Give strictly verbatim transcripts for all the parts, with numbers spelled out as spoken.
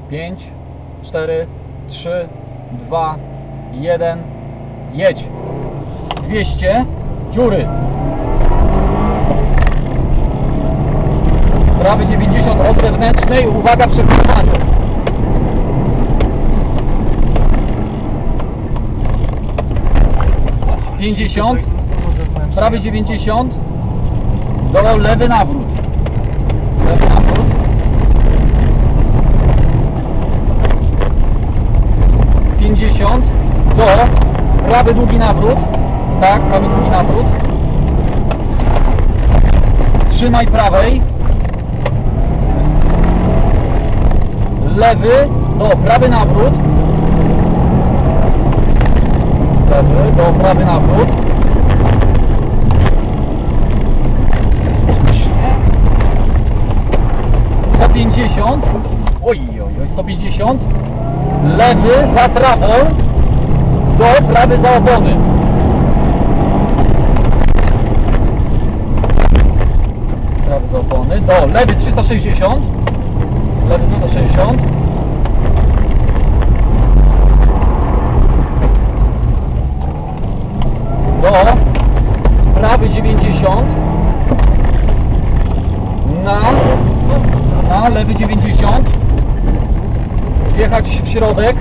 pięć, cztery, trzy, dwa, jeden, jedź. dwieście, dziury. Prawy dziewięćdziesiąt od wewnętrznej, uwaga przy wkręcaniu. pięćdziesiąt, prawy dziewięćdziesiąt, dolał lewy nawrót. Lewy nawrót. pięćdziesiąt, do, prawy długi nawrót. Tak, prawy długi nawrót. Trzymaj prawej. Lewy, do, prawy nawrót. Lewy, do, prawy nawrót. sto pięćdziesiąt. Oj, oj, oj, sto pięćdziesiąt. Lewy za prawą. Do, prawy za opony. Prawy za opony. Do, lewy trzysta sześćdziesiąt. Lewy trzysta sześćdziesiąt. Do, prawy dziewięćdziesiąt. Na, na lewy dziewięćdziesiąt. Wjechać w środek.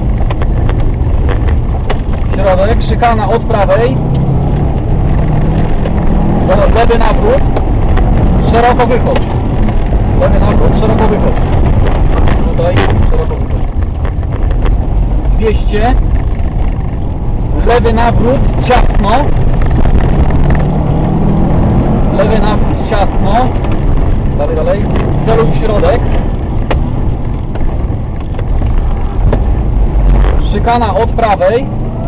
Środek, szykana od prawej. Do, lewy nawrót. Szeroko wychodź. Lewy nawrót, szeroko wychodź. Tutaj, szeroko wychodź. dwieście. Lewy nawrót, ciasno. Lewy nawrót, ciasno. Dalej, dalej. Celuj w środek. Szykana od prawej.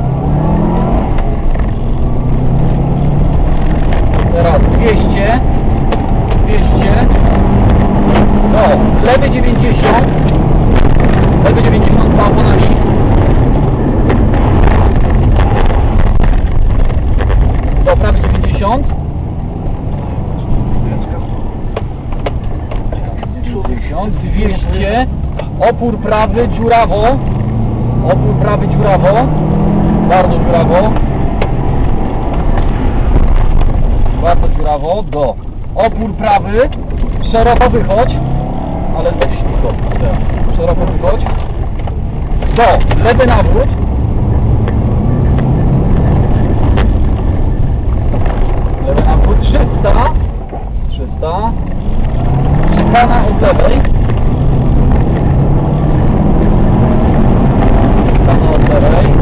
Teraz dwieście. dwieście. No, lewy dziewięćdziesiąt. Lewy dziewięćdziesiąt za oponami. Do, prawy dziewięćdziesiąt. dziewięćdziesiąt. dwieście. Opór prawy dziurawo. Opór prawy dziurawo. Bardzo dziurawo. Bardzo dziurawo. Do. Opór prawy. Szeroko wychodź. Ale dość ślisko. Szeroko wychodź. Do. Lewy nawrót. Lewy nawrót. trzysta. trzysta. Szykana od lewej. Szykana od lewej.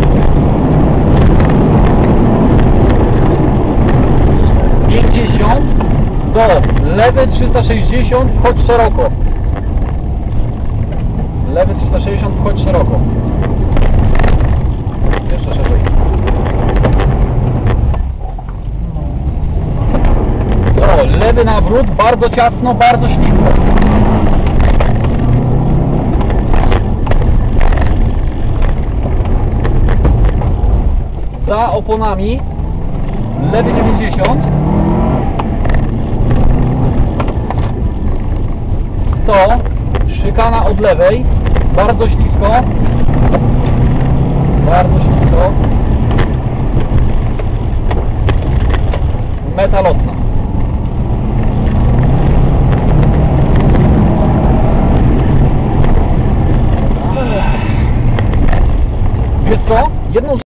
pięćdziesiąt. Do. Lewy trzysta sześćdziesiąt. Wchodź szeroko. Lewy trzysta sześćdziesiąt. Wchodź szeroko. Jeszcze szerzej. Do. Lewy nawrót. Bardzo ciasno, bardzo ślisko. Za oponami. Lewy dziewięćdziesiąt. sto. Szykana od lewej. Bardzo ślisko. Bardzo ślisko. Metalotna. Wiesz co? Jedną